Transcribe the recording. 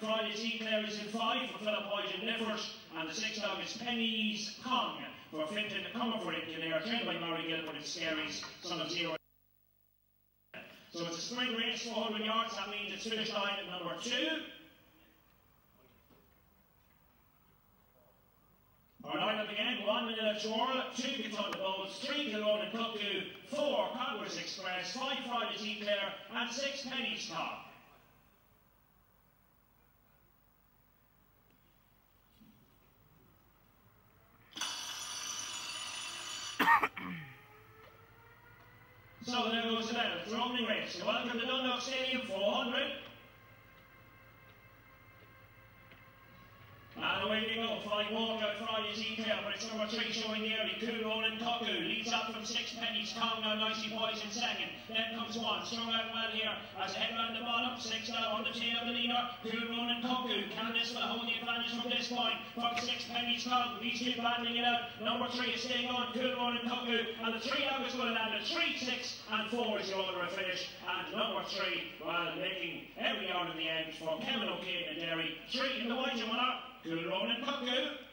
Friday's Eclair is in 5 for Philip Hoyt in Lifford, and the 6th dog is Penny's Kong for Finton Comerford in Kildare, trained by Murray Gilbert in Scaries, son of Zero. So it's a sprint race, 400 yards, that means it's finish line at number 2. Our lineup again: 1 Manila Twirl, 2 Kentucky Bulls, 3 Kilronan and Cuckoo, 4 Congress Express, 5 Friday's Eclair, and 6 Penny's Kong. So there goes the medal, the opening race. Welcome to Dundalk Stadium, 400. And away they go, flying walkout Friday's Eclair, but it's number 3 showing the early. Kilronan and Cuckoo leads up from 6 Penny's Kong, now nicely poised in second. Then comes 1, strung out well here as the head round the bottom. 6 now on the tail of the leader. Kilronan and Cuckoo, can this one hold the advantage from this point? From 6 Penny's Kong, he's still battling it out. Number 3 is staying on, Kilronan and Cuckoo, and the 3 out is going to land at 3, 6 and 4 is the order of finish. And number 3, well, making every yard in the end for Kevin O'Kane and Derry. 3 in the white, you want Kilronan and Cuckoo.